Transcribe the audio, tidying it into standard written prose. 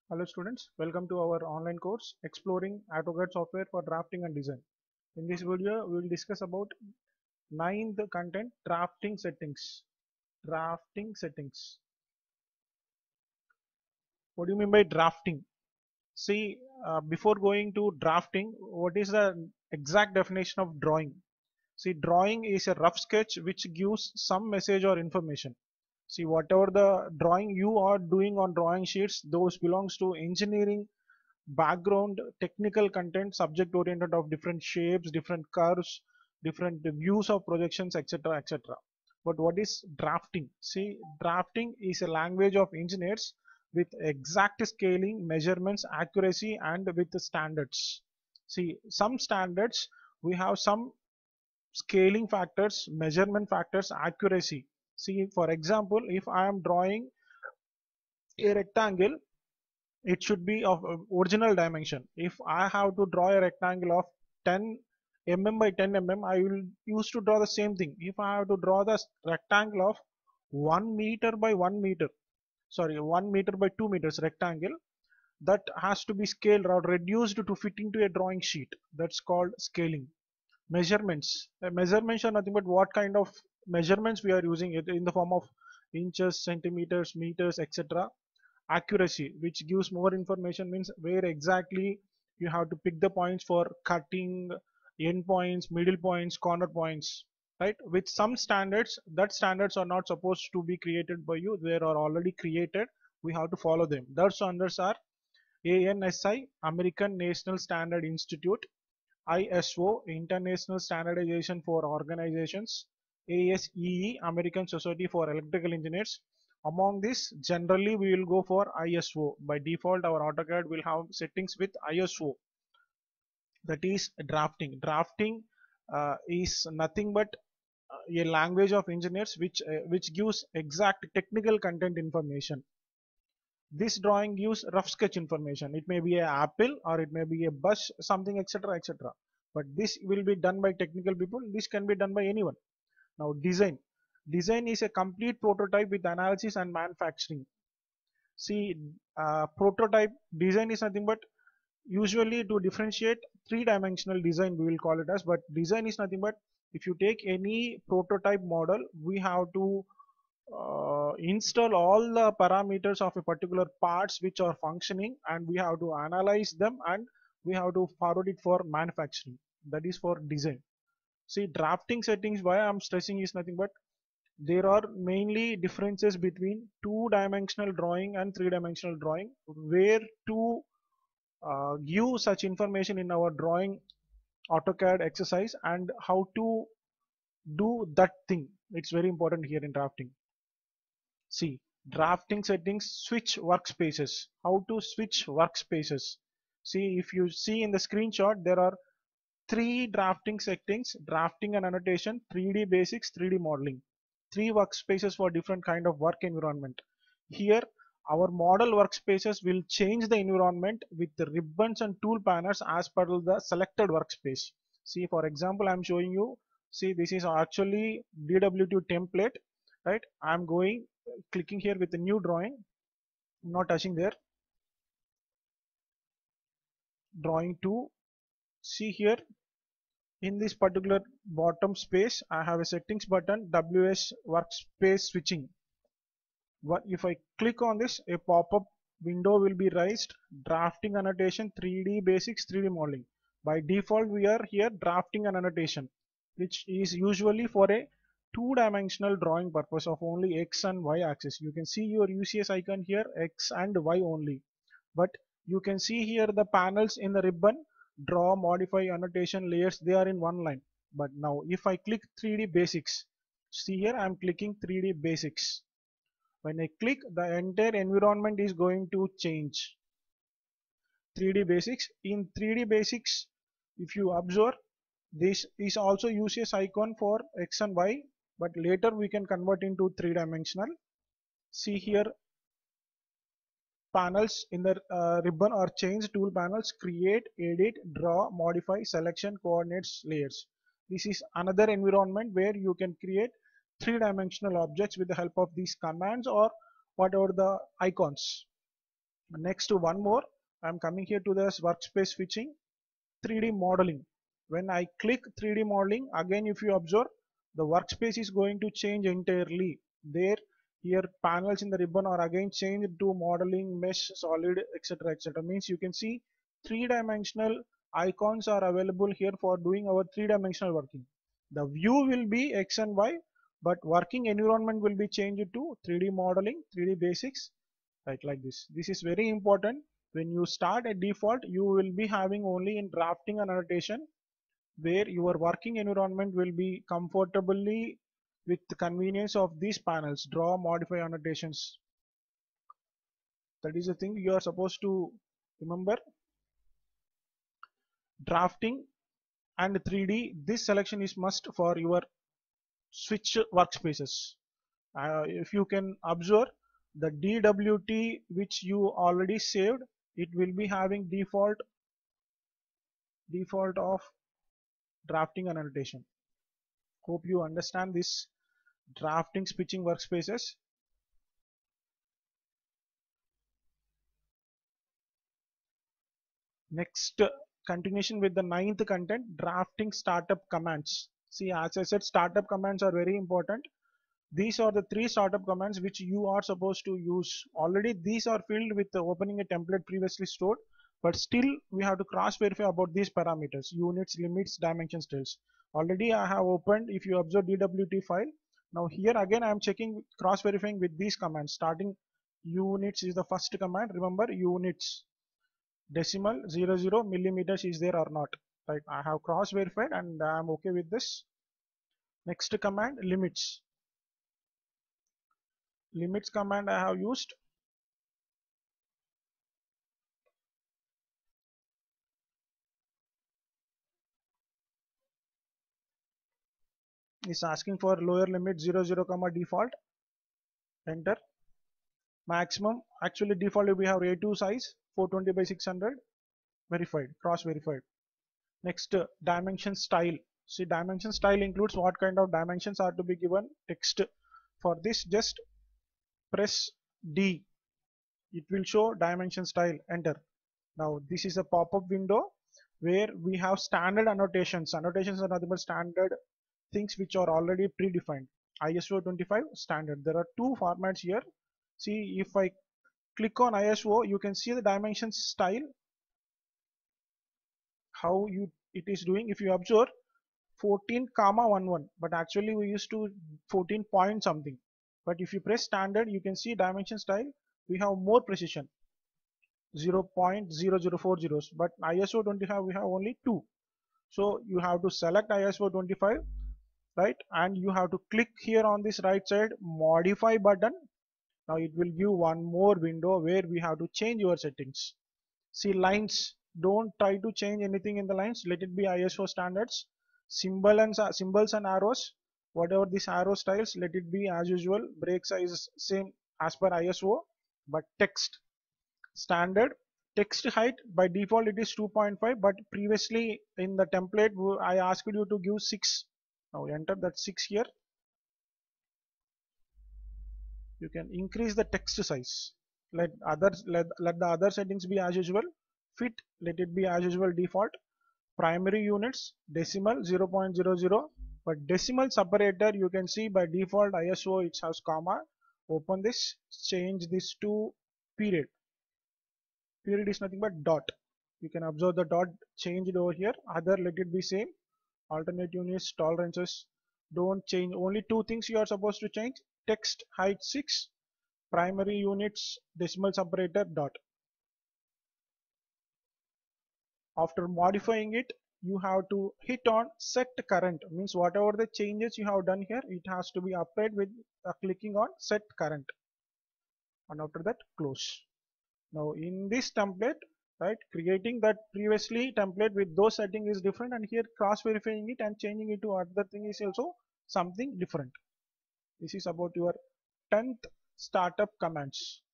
Hello students, welcome to our online course exploring AutoCAD software for drafting and design. In this video, we will discuss about ninth content drafting settings. Drafting settings. What do you mean by drafting? See, before going to drafting, what is the exact definition of drawing? See, drawing is a rough sketch which gives some message or information. See, whatever the drawing you are doing on drawing sheets, those belongs to engineering background, technical content, subject oriented of different shapes, different curves, different views of projections, etc., etc. But what is drafting? See, drafting is a language of engineers with exact scaling, measurements, accuracy, and with the standards. See, some standards, we have some scaling factors, measurement factors, accuracy. See, for example, if I am drawing a rectangle, it should be of original dimension. If I have to draw a rectangle of 10 mm by 10 mm, I will use to draw the same thing. If I have to draw the rectangle of 1 meter by 1 meter, sorry, 1 meter by 2 meters rectangle, that has to be scaled or reduced to fit into a drawing sheet. That's called scaling. Measurements. Measurements are nothing but what kind of measurements we are using it in the form of inches, centimeters, meters, etc. Accuracy, which gives more information, means where exactly you have to pick the points for cutting, end points, middle points, corner points, right? With some standards, that standards are not supposed to be created by you, they are already created, we have to follow them. Those standards are ANSI, American National Standard Institute; ISO, International Standardization for Organizations; ASEE, American Society for Electrical Engineers. Among this, generally we will go for ISO. By default, our AutoCAD will have settings with ISO. That is drafting. Drafting is nothing but a language of engineers which gives exact technical content information. This drawing gives rough sketch information. It may be an apple or it may be a bus, something, etc., etc. But this will be done by technical people. This can be done by anyone. Now, design. Design is a complete prototype with analysis and manufacturing. See, prototype design is nothing but usually to differentiate three-dimensional design, we will call it as. But design is nothing but if you take any prototype model, we have to install all the parameters of a particular parts which are functioning, and we have to analyze them, and we have to forward it for manufacturing. That is for design. See, drafting settings, why I'm stressing is nothing but there are mainly differences between two-dimensional drawing and three-dimensional drawing, where to give such information in our drawing AutoCAD exercise and how to do that thing. It's very important here in drafting. See, drafting settings, switch workspaces. How to switch workspaces? See, if you see in the screenshot, there are three drafting settings: drafting and annotation, 3D basics, 3D modeling. Three workspaces for different kind of work environment. Here, our model workspaces will change the environment with the ribbons and tool panels as per the selected workspace. See, for example, I'm showing you. See, this is actually DW2 template, right? I'm going clicking here with the new drawing, not touching there. Drawing 2. See here, in this particular bottom space, I have a settings button, WS workspace switching. What if I click on this, a pop-up window will be raised. Drafting annotation, 3D basics, 3D modeling. By default, we are here drafting an annotation, which is usually for a two-dimensional drawing purpose of only X and Y axis. You can see your UCS icon here, X and Y only. But you can see here the panels in the ribbon, draw, modify, annotation, layers, they are in one line. But now if I click 3D basics, see here I am clicking 3D basics. When I click, the entire environment is going to change. 3D basics. In 3D basics, if you observe, this is also UCS icon for X and Y, but later we can convert into three-dimensional. See here, panels in the ribbon are changed. Tool panels: create, edit, draw, modify, selection, coordinates, layers. This is another environment where you can create three-dimensional objects with the help of these commands or whatever the icons. Next, one more, I'm coming here to this workspace switching, 3D modeling. When I click 3D modeling, again if you observe, the workspace is going to change entirely. There, here panels in the ribbon are again changed to modeling, mesh, solid, etc, etc. Means you can see three-dimensional icons are available here for doing our three-dimensional working. The view will be X and Y, but working environment will be changed to 3D modeling, 3D basics, right, like this. This is very important. When you start at default, you will be having only in drafting and annotation, where your working environment will be comfortably with the convenience of these panels, draw, modify, annotations. That is the thing you are supposed to remember. Drafting and 3D, this selection is must for your switch workspaces. If you can observe, the DWT which you already saved, it will be having default of drafting and annotation. Hope you understand this drafting switching workspaces. Next, continuation with the ninth content, drafting startup commands. See, as I said, startup commands are very important. These are the three startup commands which you are supposed to use. Already these are filled with opening a template previously stored, but still we have to cross verify about these parameters, units, limits, dimensions, styles. Already I have opened, if you observe DWT file. Now here again I am checking, cross verifying with these commands. Starting units is the first command. Remember, units, decimal, 00, millimeters is there or not. Right, I have cross verified and I am okay with this. Next command, limits. Limits command I have used. Is asking for lower limit 00 comma default. Enter. Maximum, actually default we have A2 size 420 by 600. Verified, cross verified. Next, dimension style. See, dimension style includes what kind of dimensions are to be given text. For this, just press D. It will show dimension style. Enter. Now this is a pop-up window where we have standard annotations. Annotations are nothing but standard things which are already predefined. ISO 25 standard. There are two formats here. See, if I click on ISO, you can see the dimensions style, how it is doing. If you observe, 14 comma 11, but actually we used to 14 point something. But if you press standard, you can see dimension style, we have more precision, 0.0040, but ISO 25 we have only 2. So you have to select ISO 25, right, and you have to click here on this right side modify button. Now it will give one more window where we have to change your settings. See, lines, don't try to change anything in the lines, let it be ISO standards. Symbols and arrows, whatever this arrow styles, let it be as usual. Break size same as per ISO, but text standard. Text height by default it is 2.5, but previously in the template I asked you to give 6. Now enter that 6 here. You can increase the text size. Let the other settings be as usual. Fit, let it be as usual default. Primary units, decimal 0.00, but decimal separator you can see by default ISO it has comma. Open this, change this to period. Period is nothing but dot. You can observe the dot changed over here. Other, let it be same. Alternate units, tolerances, don't change. Only two things you are supposed to change: text height 6, primary units, decimal separator, dot. After modifying it, you have to hit on set current, means whatever the changes you have done here, it has to be applied with clicking on set current, and after that close. Now in this template, right, creating that previously template with those settings is different, and here cross verifying it and changing it to other thing is also something different. This is about your 10th startup commands.